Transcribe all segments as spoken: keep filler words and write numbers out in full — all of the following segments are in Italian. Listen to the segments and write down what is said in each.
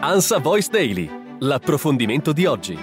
ANSA Voice Daily, l'approfondimento di oggi.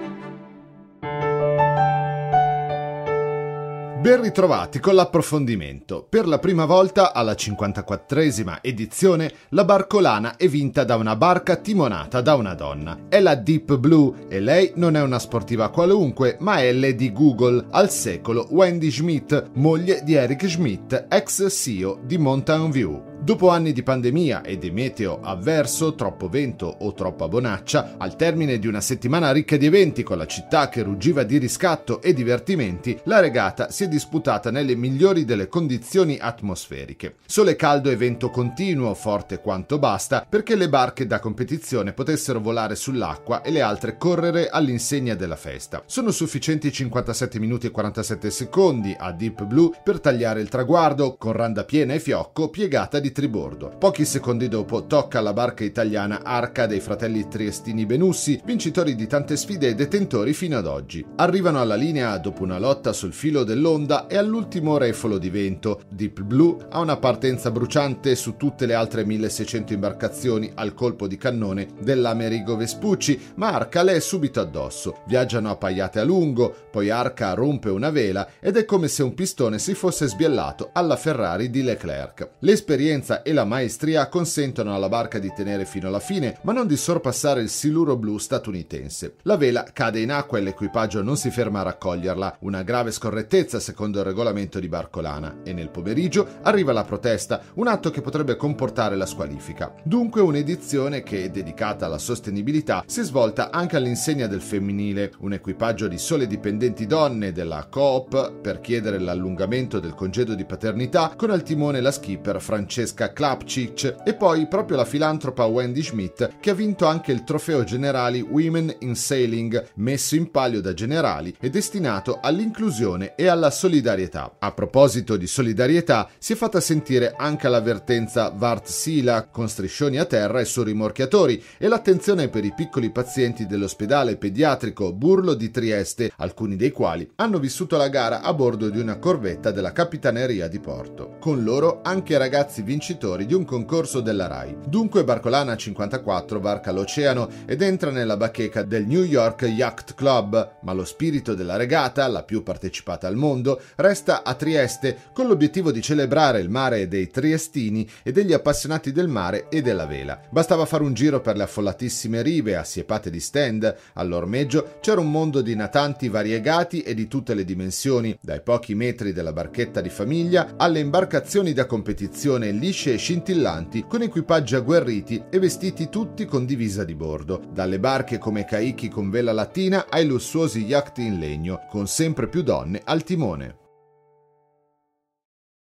Ben ritrovati con l'approfondimento. Per la prima volta, alla cinquantaquattresima edizione, la Barcolana è vinta da una barca timonata da una donna. È la Deep Blue e lei non è una sportiva qualunque, ma è Lady Google, al secolo Wendy Schmidt, moglie di Eric Schmidt, ex C E O di Mountain View. Dopo anni di pandemia e di meteo avverso, troppo vento o troppa bonaccia, al termine di una settimana ricca di eventi con la città che ruggiva di riscatto e divertimenti, la regata si è disputata nelle migliori delle condizioni atmosferiche. Sole caldo e vento continuo, forte quanto basta, perché le barche da competizione potessero volare sull'acqua e le altre correre all'insegna della festa. Sono sufficienti cinquantasette minuti e quarantasette secondi a Deep Blue per tagliare il traguardo, con randa piena e fiocco piegata di tribordo. Pochi secondi dopo tocca alla barca italiana Arca dei fratelli triestini Benussi, vincitori di tante sfide e detentori fino ad oggi. Arrivano alla linea dopo una lotta sul filo dell'onda e all'ultimo refolo di vento. Deep Blue ha una partenza bruciante su tutte le altre milleseicento imbarcazioni al colpo di cannone dell'Amerigo Vespucci, ma Arca le è subito addosso. Viaggiano appaiate a lungo, poi Arca rompe una vela ed è come se un pistone si fosse sbiellato alla Ferrari di Leclerc. L'esperienza e la maestria consentono alla barca di tenere fino alla fine, ma non di sorpassare il siluro blu statunitense. La vela cade in acqua e l'equipaggio non si ferma a raccoglierla, una grave scorrettezza secondo il regolamento di Barcolana, e nel pomeriggio arriva la protesta, un atto che potrebbe comportare la squalifica. Dunque un'edizione che, dedicata alla sostenibilità, si è svolta anche all'insegna del femminile, un equipaggio di sole dipendenti donne della Coop per chiedere l'allungamento del congedo di paternità, con al timone la skipper Francesca Klapčić e poi proprio la filantropa Wendy Schmidt, che ha vinto anche il trofeo Generali Women in Sailing, messo in palio da Generali e destinato all'inclusione e alla solidarietà. A proposito di solidarietà, si è fatta sentire anche l'avvertenza Wärtsilä con striscioni a terra e su rimorchiatori e l'attenzione per i piccoli pazienti dell'ospedale pediatrico Burlo di Trieste, alcuni dei quali hanno vissuto la gara a bordo di una corvetta della Capitaneria di Porto. Con loro anche i ragazzi vincitori di un concorso della RAI. Dunque Barcolana cinquantaquattro varca l'oceano ed entra nella bacheca del New York Yacht Club, ma lo spirito della regata, la più partecipata al mondo, resta a Trieste con l'obiettivo di celebrare il mare dei triestini e degli appassionati del mare e della vela. Bastava fare un giro per le affollatissime rive assiepate di stand. All'ormeggio c'era un mondo di natanti variegati e di tutte le dimensioni, dai pochi metri della barchetta di famiglia alle imbarcazioni da competizione lisce e scintillanti con equipaggi agguerriti e vestiti tutti con divisa di bordo, dalle barche come caichi con vela latina ai lussuosi yacht in legno con sempre più donne al timone.